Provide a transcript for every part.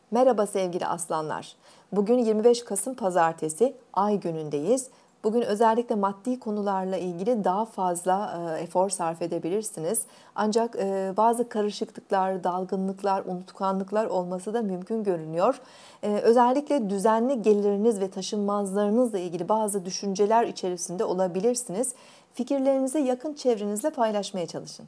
Merhaba sevgili aslanlar. Bugün 25 Kasım Pazartesi, ay günündeyiz. Bugün özellikle maddi konularla ilgili daha fazla efor sarf edebilirsiniz. Ancak bazı karışıklıklar, dalgınlıklar, unutkanlıklar olması da mümkün görünüyor. Özellikle düzenli geliriniz ve taşınmazlarınızla ilgili bazı düşünceler içerisinde olabilirsiniz. Fikirlerinizi yakın çevrenizle paylaşmaya çalışın.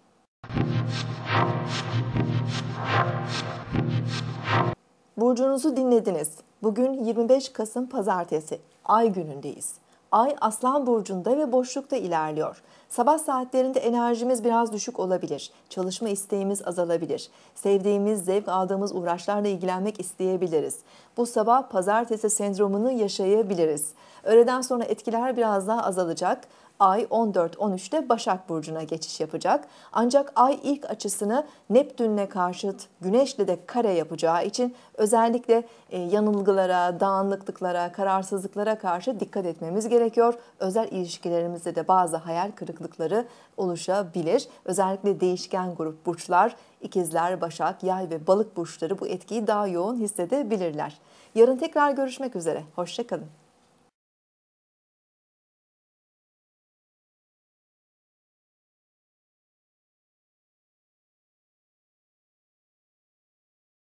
Burcunuzu dinlediniz. Bugün 25 Kasım Pazartesi, ay günündeyiz. Ay Aslan Burcu'nda ve boşlukta ilerliyor. Sabah saatlerinde enerjimiz biraz düşük olabilir. Çalışma isteğimiz azalabilir. Sevdiğimiz, zevk aldığımız uğraşlarla ilgilenmek isteyebiliriz. Bu sabah pazartesi sendromunu yaşayabiliriz. Öğleden sonra etkiler biraz daha azalacak. Ay 14-13'te Başak Burcu'na geçiş yapacak. Ancak ay ilk açısını Neptün'le karşıt, Güneş'le de kare yapacağı için özellikle yanılgılara, dağınıklıklara, kararsızlıklara karşı dikkat etmemiz gerekiyor. Özel ilişkilerimizde de bazı hayal kırıklıkları oluşabilir. Özellikle değişken grup burçlar, İkizler, Başak, Yay ve Balık burçları bu etkiyi daha yoğun hissedebilirler. Yarın tekrar görüşmek üzere. Hoşça kalın.